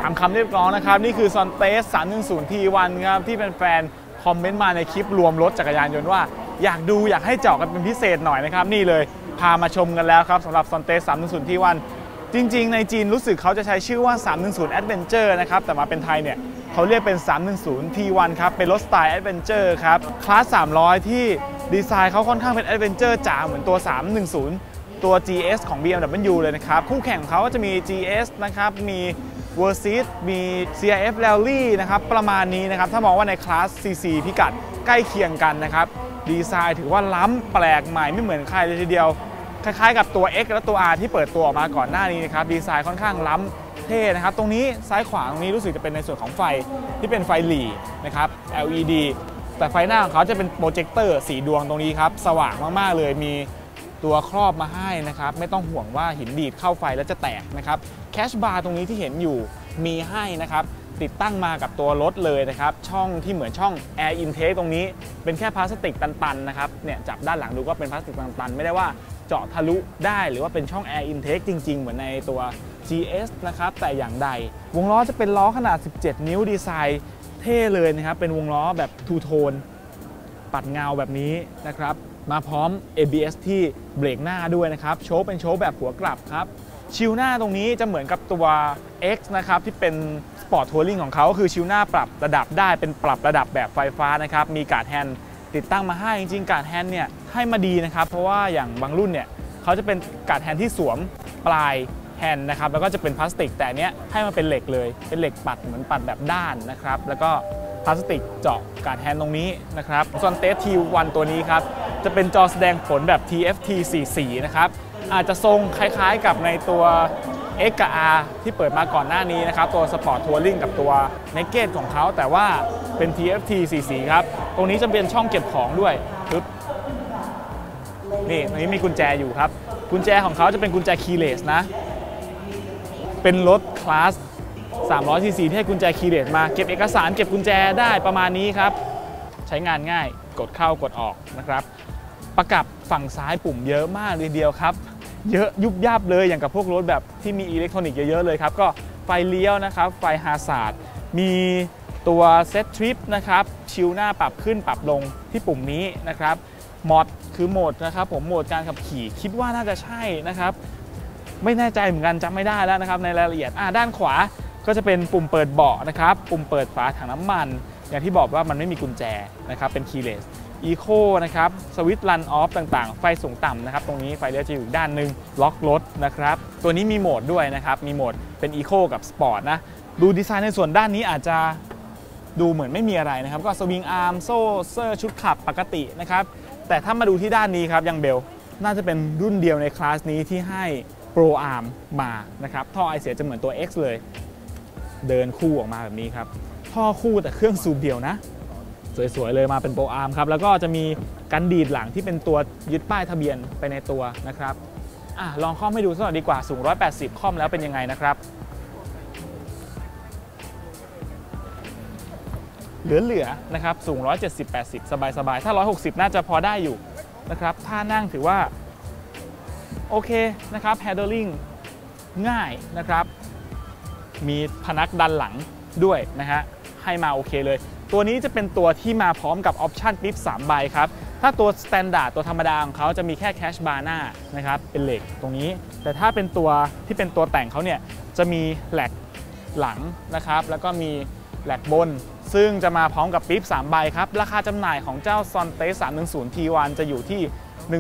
ามคำเรียกร้องนะครับนี่คือ Sontes 310 T1 ครับที่เป็นแฟนคอมเมนต์มาในคลิปรวมรถจักรยานยนต์ว่าอยากดูอยากให้เจาะกันเป็นพิเศษหน่อยนะครับนี่เลยพามาชมกันแล้วครับสำหรับ Sontes 310 T1 จริงๆในจีนรู้สึกเขาจะใช้ชื่อว่า310 Adventure นะครับแต่มาเป็นไทยเนี่ยเขาเรียกเป็น310 T1 ครับเป็นรถสไตล์ Adventure ครับคลาส300ที่ดีไซน์เขาค่อนข้างเป็น Adventure จ๋าเหมือนตัว310ตัว GS ของ BMW เลยนะครับคู่แข่งเขาก็จะมี GS นะครับมี Versys มี CRF Rally นะครับประมาณนี้นะครับถ้ามองว่าในคลาส CC พิกัดใกล้เคียงกันนะครับดีไซน์ถือว่าล้ำแปลกใหม่ไม่เหมือนใครเลยทีเดียวคล้ายๆกับตัว X และตัว R ที่เปิดตัวออกมาก่อนหน้านี้นะครับดีไซน์ค่อนข้างล้ำเท่นะครับตรงนี้ซ้ายขวาตรงนี้รู้สึกจะเป็นในส่วนของไฟที่เป็นไฟหลีนะครับ LED แต่ไฟหน้าของเขาจะเป็นโปรเจคเตอร์สีดวงตรงนี้ครับสว่างมากๆเลยมีตัวครอบมาให้นะครับไม่ต้องห่วงว่าหินดีดเข้าไฟแล้วจะแตกนะครับแคชบาร์ตรงนี้ที่เห็นอยู่มีให้นะครับติดตั้งมากับตัวรถเลยนะครับช่องที่เหมือนช่อง Air Intake ตรงนี้เป็นแค่พลาสติกตันๆนะครับเนี่ยจับด้านหลังดูก็เป็นพลาสติกตันๆไม่ได้ว่าเจาะทะลุได้หรือว่าเป็นช่อง Air Intake จริงๆเหมือนในตัว GS นะครับแต่อย่างใดวงล้อจะเป็นล้อขนาด17 นิ้วดีไซน์เท่เลยนะครับเป็นวงล้อแบบทูโทนปัดเงาแบบนี้นะครับมาพร้อม ABS ที่เบรกหน้าด้วยนะครับโชคเป็นโชคแบบหัวกลับครับชิลหน้าตรงนี้จะเหมือนกับตัว X นะครับที่เป็นสปอร์ตทัวริงของเขาก็คือชิลหน้าปรับระดับได้เป็นปรับระดับแบบไฟฟ้านะครับมีการ์ดแฮนด์ติดตั้งมาให้จริงๆการ์ดแฮนด์เนี่ยให้มาดีนะครับเพราะว่าอย่างบางรุ่นเนี่ยเขาจะเป็นการ์ดแฮนด์ที่สวมปลายแฮนด์นะครับแล้วก็จะเป็นพลาสติกแต่เนี้ยให้มาเป็นเหล็กเลยเป็นเหล็กปัดเหมือนปัดแบบด้านนะครับแล้วก็พลาสติกเจาะการ์ดแฮนด์ตรงนี้นะครับSontes T1 ตัวนี้ครับจะเป็นจอแสดงผลแบบ TFT 44นะครับอาจจะทรงคล้ายๆกับในตัว X กับ R ที่เปิดมาก่อนหน้านี้นะครับตัว Sport Touring กับตัว Naked ของเขาแต่ว่าเป็น TFT 44ครับตรงนี้จะเป็นช่องเก็บของด้วยปึ๊บนี่ตรงนี้มีกุญแจอยู่ครับกุญแจของเขาจะเป็นกุญแจ keyless นะเป็นรถคลาส300 cc ที่ให้กุญแจ keyless มาเก็บเอกสารเก็บกุญแจได้ประมาณนี้ครับใช้งานง่ายกดเข้ากดออกนะครับประกับฝั่งซ้ายปุ่มเยอะมากเลยเดียวครับเยอะยุบยับเลยอย่างกับพวกรถแบบที่มีอิเล็กทรอนิกส์เยอะๆเลยครับก็ไฟเลี้ยวนะครับไฟฮาซาร์ดมีตัวเซตทริปนะครับชิลหน้าปรับขึ้นปรับลงที่ปุ่มนี้นะครับมอดคือโหมดนะครับผมโหมดการขับขี่คิดว่าน่าจะใช่นะครับไม่แน่ใจเหมือนกันจำไม่ได้แล้วนะครับในรายละเอียดด้านขวาก็จะเป็นปุ่มเปิดเบาะนะครับปุ่มเปิดฝาถังน้ำมันอย่างที่บอกว่ามันไม่มีกุญแจนะครับเป็น keyless Eco นะครับสวิตช์ Run Off ต่างๆไฟสูงต่ำนะครับตรงนี้ไฟเลี้ยวจะอยู่ด้านหนึ่งล็อกรถนะครับตัวนี้มีโหมดด้วยนะครับมีโหมดเป็น Eco กับ Sport นะดูดีไซน์ในส่วนด้านนี้อาจจะดูเหมือนไม่มีอะไรนะครับก็สวิงอาร์มโซ่เซอร์ชุดขับปกตินะครับแต่ถ้ามาดูที่ด้านนี้ครับยังเบลน่าจะเป็นรุ่นเดียวในคลาสนี้ที่ให้ Pro Arm มานะครับท่อไอเสียจะเหมือนตัว X เลยเดินคู่ออกมาแบบนี้ครับท่อคู่แต่เครื่องสูบเดียวนะสวยๆเลยมาเป็นโปรอาร์มครับแล้วก็จะมีกันดีดหลังที่เป็นตัวยึดป้ายทะเบียนไปในตัวนะครับลองค่อมให้ดูสักหน่อยดีกว่าสูง180ค่อมแล้วเป็นยังไงนะครับเหลือๆนะครับสูง170-80สบายๆถ้า160น่าจะพอได้อยู่นะครับท่านั่งถือว่าโอเคนะครับ handling ง่ายนะครับมีพนักดันหลังด้วยนะฮะให้มาโอเคเลยตัวนี้จะเป็นตัวที่มาพร้อมกับออปชั่นปิ๊บ3ใบครับถ้าตัวสแตนดาร์ดตัวธรรมดาของเขาจะมีแค่แคชบาร์หน้านะครับเป็นเหล็กตรงนี้แต่ถ้าเป็นตัวที่เป็นตัวแต่งเขาเนี่ยจะมีแหลกหลังนะครับแล้วก็มีแหลกบนซึ่งจะมาพร้อมกับปิ๊บ3ใบครับราคาจำหน่ายของเจ้า Sontes 310 T1 จะอยู่ที่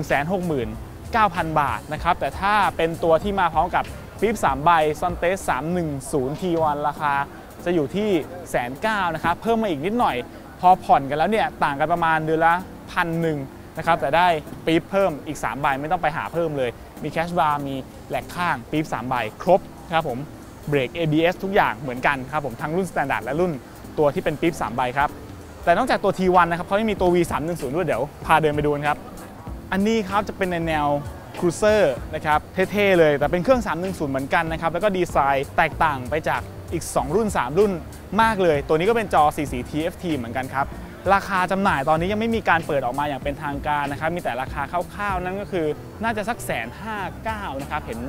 169,000 บาทนะครับแต่ถ้าเป็นตัวที่มาพร้อมกับปิ๊บ3ใบ Sontes 310 T1 ราคาจะอยู่ที่190,000นะครับเพิ่มมาอีกนิดหน่อยพอผ่อนกันแล้วเนี่ยต่างกันประมาณเดือนละ1,100นะครับแต่ได้ปี๊บเพิ่มอีก3ใบไม่ต้องไปหาเพิ่มเลยมีแคชบาร์มีแหลกข้างปี๊บ3ใบครบครับผมเบรก ABS ทุกอย่างเหมือนกันครับผมทั้งรุ่น Standard และรุ่นตัวที่เป็นปี๊บ3ใบครับแต่นอกจากตัว T1 นะครับเขายังมีตัว V310 ด้วยเดี๋ยวพาเดินไปดูกันครับอันนี้ครับจะเป็นในแนวครูเซอร์นะครับเท่ๆเลยแต่เป็นเครื่อง310เหมือนกันนะครับแล้วก็ดีไซน์แตกต่างไปจากอีก2รุ่น3รุ่นมากเลยตัวนี้ก็เป็นจอสี TFT เหมือนกันครับราคาจำหน่ายตอนนี้ยังไม่มีการเปิดออกมาอย่างเป็นทางการนะครับมีแต่ราคาคร่าวๆนั่นก็คือน่าจะสัก159,000นะครับเห็น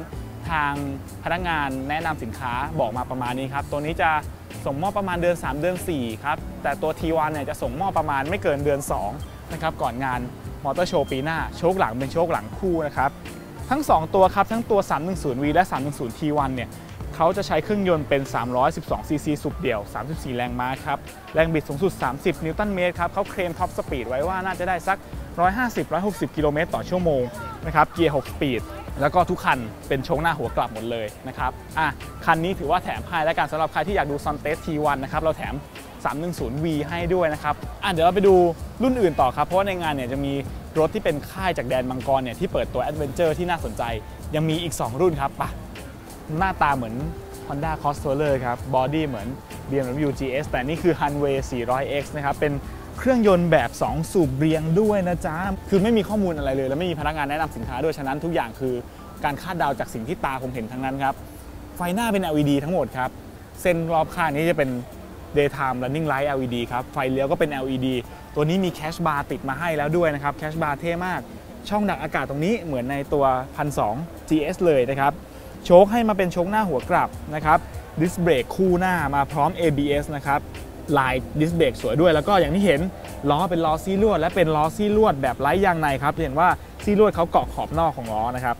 ทางพนักงานแนะนำสินค้าบอกมาประมาณนี้ครับตัวนี้จะส่งมอบประมาณเดือน3เดือน4ครับแต่ตัว T1 เนี่ยจะส่งมอบประมาณไม่เกินเดือน2นะครับก่อนงานมอเตอร์โชว์ปีหน้าโชคหลังเป็นโชคหลังคู่นะครับทั้ง2ตัวครับทั้งตัว 310V และ 310 T1 เนี่ยเขาจะใช้เครื่องยนต์เป็น312 cc สูบเดี่ยว 34 แรงม้าครับแรงบิดสูงสุด30 นิวตันเมตรครับเขาเคลมท็อปสปีดไว้ว่าน่าจะได้สัก150-160 กิโลเมตรต่อชั่วโมงนะครับเกียร์6สปีดแล้วก็ทุกคันเป็นโชคหน้าหัวกลับหมดเลยนะครับคันนี้ถือว่าแถมให้และกันสำหรับใครที่อยากดู Sontes T1 นะครับเราแถม 310V ให้ด้วยนะครับเดี๋ยวเราไปดูรุ่นอื่นต่อครับเพราะว่าในงานเนี่ยจะมีรถที่เป็นค่ายจากแดนมังกรเนี่ยที่เปิดตัว Adventure ที่น่าสนใจยังมีอีก2รุ่นครับหน้าตาเหมือน Honda Crossover ครับบอดี้เหมือน BMW GS แต่นี่คือ Hunway 400X นะครับเป็นเครื่องยนต์แบบ 2 สูบเรียงด้วยนะจ๊ะคือไม่มีข้อมูลอะไรเลยและไม่มีพนักงานแนะนำสินค้าด้วยฉะนั้นทุกอย่างคือการคาดเดาจากสิ่งที่ตาผมเห็นทั้งนั้นครับไฟหน้าเป็น LED ทั้งหมดครับเส้นรอบข้างนี้จะเป็น Daytime Running Light LED ครับไฟเลี้ยวก็เป็น LED ตัวนี้มี Cash Bar ติดมาให้แล้วด้วยนะครับ Cash Bar เท่มากช่องดักอากาศตรงนี้เหมือนในตัว 1,200 GS เลยนะครับโชคให้มาเป็นโชคหน้าหัวกลับนะครับดิสเบรกคู่หน้ามาพร้อม ABS นะครับลายดิสเบรกสวยด้วยแล้วก็อย่างที่เห็นล้อเป็นล้อซี่ลวดและเป็นล้อซี่ลวดแบบไร้ยางในครับเห็นว่าซี่ลวดเขาเกาะขอบนอกของล้อนะครับ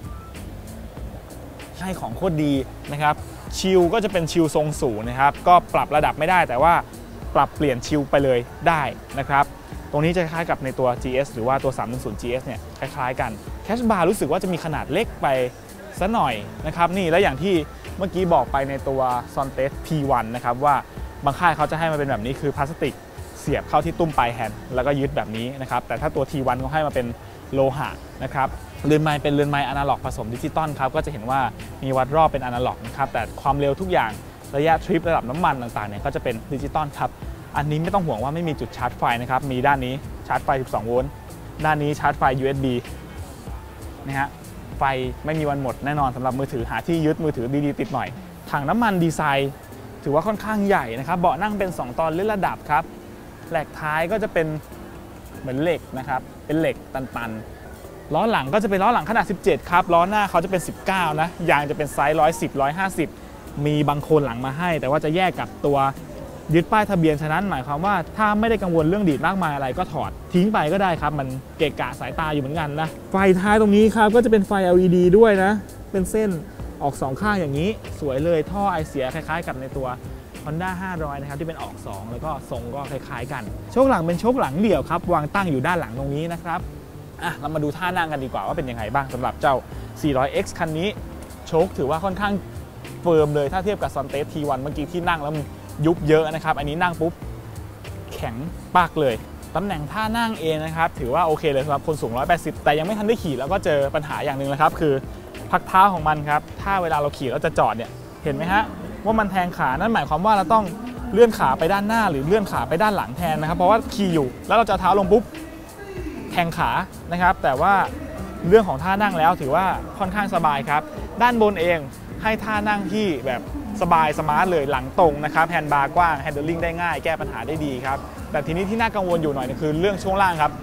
ให้ของโคตรดีนะครับชิลก็จะเป็นชิลทรงสูงนะครับก็ปรับระดับไม่ได้แต่ว่าปรับเปลี่ยนชิลไปเลยได้นะครับตรงนี้จะคล้ายกับในตัว GS หรือว่าตัว 310 GS เนี่ยคล้ายๆกันแคชบาร์รู้สึกว่าจะมีขนาดเล็กไปซะหน่อยนะครับนี่แล้วอย่างที่เมื่อกี้บอกไปในตัว Sontes T1 นะครับว่าบางค่ายเขาจะให้มาเป็นแบบนี้คือพลาสติกเสียบเข้าที่ตุ้มปลายแฮนด์แล้วก็ยึดแบบนี้นะครับแต่ถ้าตัว T1 เขาให้มาเป็นโลหะนะครับเรือนไม้เป็นเรือนไม้อนาล็อกผสมดิจิตอลครับก็จะเห็นว่ามีวัดรอบเป็นอนาล็อกนะครับแต่ความเร็วทุกอย่างระยะทริประดับน้ำมันต่างๆเนี่ยก็จะเป็นดิจิตอลครับอันนี้ไม่ต้องห่วงว่าไม่มีจุดชาร์จไฟนะครับมีด้านนี้ชาร์จไฟ12โวลต์ด้านนี้ชาร์จไฟ USB นะฮะไฟไม่มีวันหมดแน่นอนสำหรับมือถือหาที่ยึดมือถือดีๆติดหน่อยถังน้ำมันดีไซน์ถือว่าค่อนข้างใหญ่นะครับเบาะนั่งเป็น2ตอนเลื่อนระดับครับแหลกท้ายก็จะเป็นเหมือนเหล็กนะครับเป็นเหล็กตันๆล้อหลังก็จะเป็นล้อหลังขนาด17ครับล้อหน้าเขาจะเป็น19นะยางจะเป็นไซส์110 150มีบางโคนหลังมาให้แต่ว่าจะแยกกับตัวยึดป้ายทะเบียนฉะนั้นหมายความว่าถ้าไม่ได้กังวลเรื่องดีดมากมายอะไรก็ถอดทิ้งไปก็ได้ครับมันเกะกะสายตาอยู่เหมือนกันนะไฟท้ายตรงนี้ครับก็จะเป็นไฟ LED ด้วยนะเป็นเส้นออก2ข้างอย่างนี้สวยเลยท่อไอเสียคล้ายๆกับในตัว Honda 500นะครับที่เป็นออก2แล้วก็ทรงก็คล้ายๆกันโชคหลังเป็นโชคหลังเดี่ยวครับวางตั้งอยู่ด้านหลังตรงนี้นะครับเรามาดูท่านั่งกันดีกว่าว่าเป็นยังไงบ้างสำหรับเจ้า 400X คันนี้โชคถือว่าค่อนข้างเฟิร์มเลยถ้าเทียบกับ Sontes T1 เมื่อกี้ที่นั่งแล้วยุบเยอะนะครับอันนี้นั่งปุ๊บแข็งปากเลยตำแหน่งท่านั่งเองนะครับถือว่าโอเคเลยสำหรับคนสูง180แต่ยังไม่ทันได้ขี่แล้วก็เจอปัญหาอย่างหนึ่งนะครับคือพักเท้าของมันครับถ้าเวลาเราขี่แล้วจะจอดเนี่ยเห็นไหมฮะว่ามันแทงขานั่นหมายความว่าเราต้องเลื่อนขาไปด้านหน้าหรือเลื่อนขาไปด้านหลังแทนนะครับเพราะว่าขี่อยู่แล้วเราจะเท้าลงปุ๊บแทงขานะครับแต่ว่าเรื่องของท่านั่งแล้วถือว่าค่อนข้างสบายครับด้านบนเองให้ท่านั่งที่แบบสบายสมาร์ทเลยหลังตรงนะครับแฮนด์บาร์กว้างแฮนเดิลลิ่งได้ง่ายแก้ปัญหาได้ดีครับแต่ทีนี้ที่น่ากังวลอยู่หน่อยคือเรื่องช่วงล่างครับ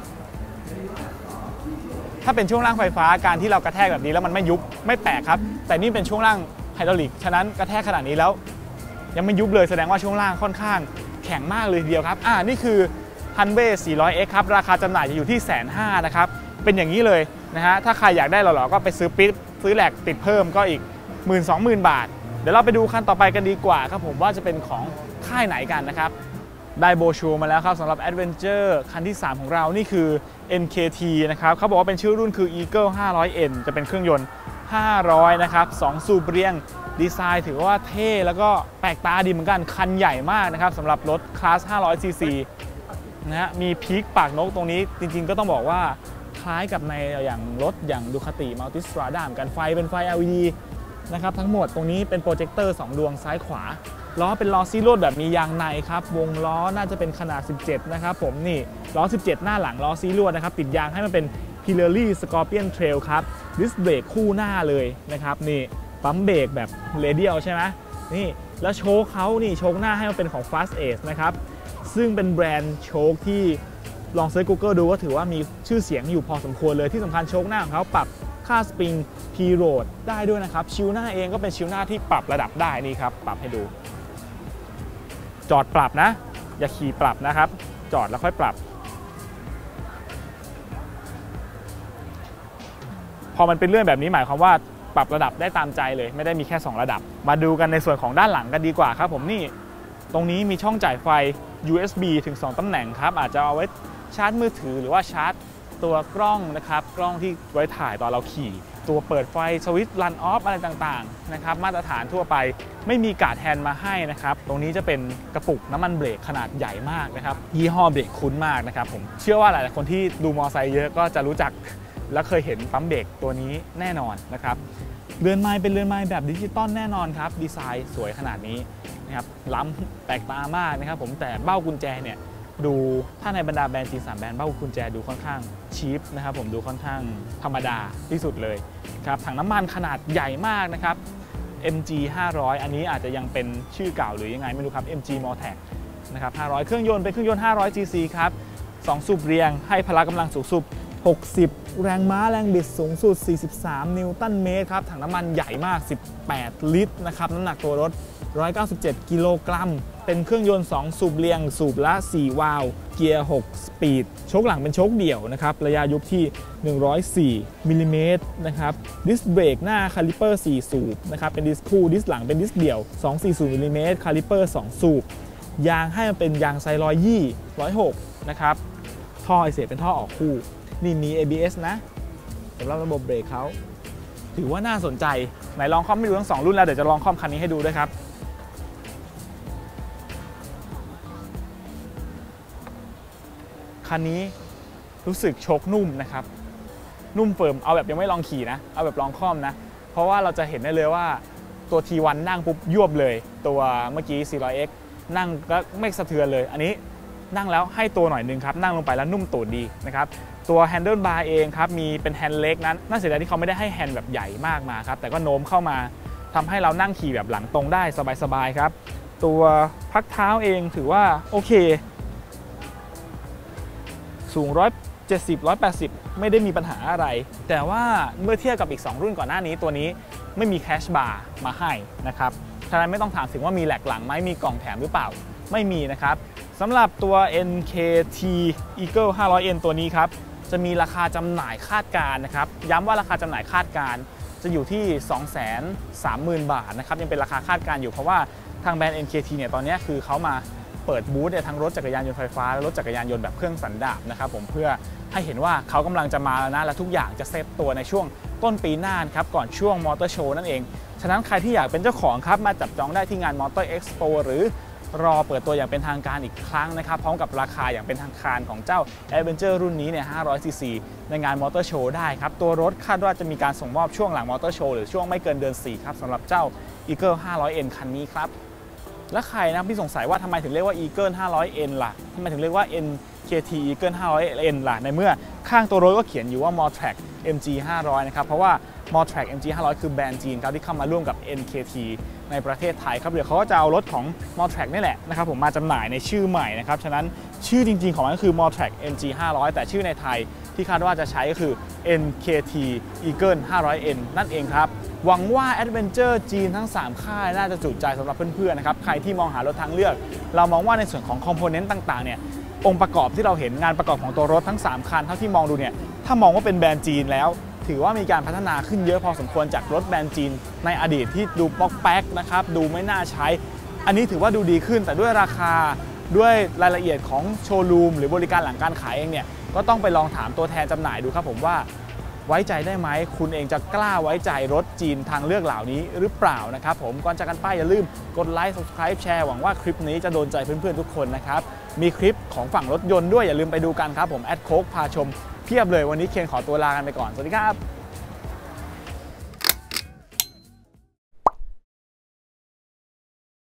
ถ้าเป็นช่วงล่างไฟฟ้าการที่เรากระแทกแบบนี้แล้วมันไม่ยุบไม่แปลกครับแต่นี่เป็นช่วงล่างไฮดรอลิกฉะนั้นกระแทกขนาดนี้แล้วยังไม่ยุบเลยแสดงว่าช่วงล่างค่อนข้างแข็งมากเลยทีเดียวครับนี่คือ Hunway 400X ครับราคาจำหน่ายจะอยู่ที่ 150,000 นะครับเป็นอย่างนี้เลยนะฮะถ้าใครอยากได้หล่อๆก็ไปซื้อปิ๊บซื้อแหลกติดเพิ่มก็อีก 12,000 บาทเดี๋ยวเราไปดูคันต่อไปกันดีกว่าครับผมว่าจะเป็นของค่ายไหนกันนะครับได้โบชัวมาแล้วครับสำหรับ Adventure คันที่3ของเรานี่คือ NKT นะครับเขาบอกว่าเป็นชื่อรุ่นคือ Eagle 500N จะเป็นเครื่องยนต์500นะครับ2สูบเรียงดีไซน์ถือว่าเท่แล้วก็แปลกตาดีเหมือนกันคันใหญ่มากนะครับสำหรับรถคลาส 500cc นะฮะมีพีคปากนกตรงนี้จริงๆก็ต้องบอกว่าคล้ายกับในอย่างรถอย่าง Ducati Multistrada เหมือนกันไฟเป็นไฟ LEDนะครับทั้งหมดตรงนี้เป็นโปรเจคเตอร์2ดวงซ้ายขวาล้อเป็นล้อซีโร่แบบมียางในครับวงล้อน่าจะเป็นขนาด17นะครับผมนี่ล้อ17หน้าหลังล้อซีโร่นะครับติดยางให้มันเป็น Pirelli Scorpion Trail ครับดิสเบรกคู่หน้าเลยนะครับนี่ปั๊มเบรกแบบเรเดียลใช่ไหมนี่แล้วโชคเขานี่โชคหน้าให้มันเป็นของ Fast Ace นะครับซึ่งเป็นแบรนด์โชคที่ลองเซิร์ช Google ดูก็ถือว่ามีชื่อเสียงอยู่พอสมควรเลยที่สำคัญโชคหน้าของเขาปรับค่าสปริงพีโรดได้ด้วยนะครับชิลหน้าเองก็เป็นชิลหน้าที่ปรับระดับได้นี่ครับปรับให้ดูจอดปรับนะอย่าขี่ปรับนะครับจอดแล้วค่อยปรับพอมันเป็นเรื่องแบบนี้หมายความว่าปรับระดับได้ตามใจเลยไม่ได้มีแค่2ระดับมาดูกันในส่วนของด้านหลังกันดีกว่าครับผมนี่ตรงนี้มีช่องจ่ายไฟ USB ถึง2ตำแหน่งครับอาจจะเอาไว้ชาร์จมือถือหรือว่าชาร์จตัวกล้องนะครับกล้องที่ไว้ถ่ายตอนเราขี่ตัวเปิดไฟสวิตช์รันออฟอะไรต่างๆนะครับมาตรฐานทั่วไปไม่มีการ์ดแฮนด์มาให้นะครับตรงนี้จะเป็นกระปุกน้ำมันเบรกขนาดใหญ่มากนะครับยี่ห้อเบรกคุ้นมากนะครับผมเชื่อว่าหลายๆคนที่ดูมอเตอร์ไซค์เยอะก็จะรู้จักและเคยเห็นปั๊มเบรกตัวนี้แน่นอนนะครับเรือนไม้เป็นเรือนไม้แบบดิจิตอลแน่นอนครับดีไซน์สวยขนาดนี้นะครับล้ำแปลกตามากนะครับผมแต่เบ้ากุญแจเนี่ยดูถ้าในบรรดาแบรนด์จีน3แบรนด์เบ้ากุญแจดูค่อนข้างชีพนะครับผมดูค่อนข้างธรรมดาที่สุดเลยครับถังน้ำมันขนาดใหญ่มากนะครับ MG 500อันนี้อาจจะยังเป็นชื่อเก่าหรือยังไงไม่รู้ครับ MG Motec นะครับ500เครื่องยนต์เป็นเครื่องยนต์500 cc ครับ2สูบเรียงให้พละกำลังสูงสุด60 แรงม้าแรงบิดสูงสุด43 นิวตันเมตรครับถังน้ำมันใหญ่มาก18 ลิตรนะครับน้ำหนักตัวรถ197 กิโลกรัมเป็นเครื่องยนต์2สูบเรียงสูบละ4วาล์วเกียร์6สปีดโชคหลังเป็นโชคเดี่ยวนะครับระยะยุบที่104มิลลิเมตรนะครับดิสเบรกหน้าคาลิเปอร์4สูบนะครับเป็นดิสคู่ดิสหลังเป็นดิสเดี่ยว240มิลลิเมตรคาลิเปอร์2สูบยางให้มันเป็นยางไซร้อยยี่106นะครับท่อไอเสียเป็นท่อออกคู่นี่มี ABS นะสำหรับระบบเบรกเขาถือว่าน่าสนใจไหนลองคอมให้ดูทั้ง2รุ่นแล้วเดี๋ยวจะลองคอมคันนี้ให้ดูด้วยครับคันนี้รู้สึกโชคนุ่มนะครับนุ่มเฟิร์มเอาแบบยังไม่ลองขี่นะเอาแบบลองคอมนะเพราะว่าเราจะเห็นได้เลยว่าตัว T1 นั่งปุ๊บยวบเลยตัวเมื่อกี้ 400X นั่งก็ไม่สะเทือนเลยอันนี้นั่งแล้วให้ตัวหน่อยนึงครับนั่งลงไปแล้วนุ่มตูดดีนะครับตัวแฮนเดิลบาร์เองครับมีเป็นแฮนด์เล็กนั้นน่าเสียดายที่เขาไม่ได้ให้แฮนด์แบบใหญ่มากมาครับแต่ก็โน้มเข้ามาทำให้เรานั่งขี่แบบหลังตรงได้สบายๆครับตัวพักเท้าเองถือว่าโอเคสูง170-180ไม่ได้มีปัญหาอะไรแต่ว่าเมื่อเทียบกับอีก2รุ่นก่อนหน้านี้ตัวนี้ไม่มีแคชบาร์มาให้นะครับฉะนั้นไม่ต้องถามถึงว่ามีแหลกหลังไหมมีกล่องแถมหรือเปล่าไม่มีนะครับสำหรับตัว NKT Eagle 500N ตัวนี้ครับจะมีราคาจำหน่ายคาดการณ์นะครับย้ำว่าราคาจำหน่ายคาดการณ์จะอยู่ที่ 230,000 บาทนะครับยังเป็นราคาคาดการณ์อยู่เพราะว่าทางแบรนด์ NKT เนี่ยตอนนี้คือเขามาเปิดบูธเนี่ยทั้งรถจักรยานยนต์ไฟฟ้าและรถจักรยานยนต์แบบเครื่องสันดาปนะครับผมเพื่อให้เห็นว่าเขากำลังจะมาแล้วนะและทุกอย่างจะเซตตัวในช่วงต้นปีหน้าครับก่อนช่วงมอเตอร์โชว์นั่นเองฉะนั้นใครที่อยากเป็นเจ้าของครับมาจับจองได้ที่งานมอเตอร์เอ็กซ์โปหรือรอเปิดตัวอย่างเป็นทางการอีกครั้งนะครับพร้อมกับราคาอย่างเป็นทางการของเจ้า Adventure รุ่นนี้เนี่ย 500cc ในงานมอเตอร์โชว์ได้ครับตัวรถคาดว่าจะมีการส่งมอบช่วงหลังมอเตอร์โชว์หรือช่วงไม่เกินเดือน4ครับสำหรับเจ้า Eagle 500N คันนี้ครับและใครนะที่สงสัยว่าทำไมถึงเรียกว่า Eagle 500N ล่ะทำไมถึงเรียกว่า NKT Eagle 500N ล่ะในเมื่อข้างตัวรถก็เขียนอยู่ว่า Motrac MG 500นะครับเพราะว่า Motrac MG 500คือแบรนด์จีนครับที่เข้ามาร่วมกับ NKT ในประเทศไทยครับเดี๋ยวเขาก็จะเอารถของ Motrac นี่แหละนะครับผมมาจำหน่ายในชื่อใหม่นะครับฉะนั้นชื่อจริงๆของมันก็คือ Motrac MG 500แต่ชื่อในไทยที่คาดว่าจะใช้ก็คือ NKT Eagle 500N นั่นเองครับหวังว่า Adventure จีนทั้ง3ค่ายน่าจะจุใจสำหรับเพื่อนๆนะครับใครที่มองหารถทางเลือกเรามองว่าในส่วนของคอมโพเนนต์ต่างๆเนี่ยองค์ประกอบที่เราเห็นงานประกอบของตัวรถทั้ง3คันเท่าที่มองดูเนี่ยถ้ามองว่าเป็นแบรนด์จีนแล้วถือว่ามีการพัฒนาขึ้นเยอะพอสมควรจากรถแบรนด์จีนในอดีตที่ดูป๊อกแป๊กนะครับดูไม่น่าใช้อันนี้ถือว่าดูดีขึ้นแต่ด้วยราคาด้วยรายละเอียดของโชว์รูมหรือบริการหลังการขายเองเนี่ยก็ต้องไปลองถามตัวแทนจำหน่ายดูครับผมว่าไว้ใจได้ไหมคุณเองจะกล้าไว้ใจรถจีนทางเลือกเหล่านี้หรือเปล่านะครับผมก่อนจากกันไปอย่าลืมกดไลค์ Subscribe แชร์หวังว่าคลิปนี้จะโดนใจเพื่อนๆทุกคนนะครับมีคลิปของฝั่งรถยนต์ด้วยอย่าลืมไปดูกันครับผมแอดโค้กพาชมเพียบเลยวันนี้เคนขอตัวลากันไปก่อนสวัสดีครับ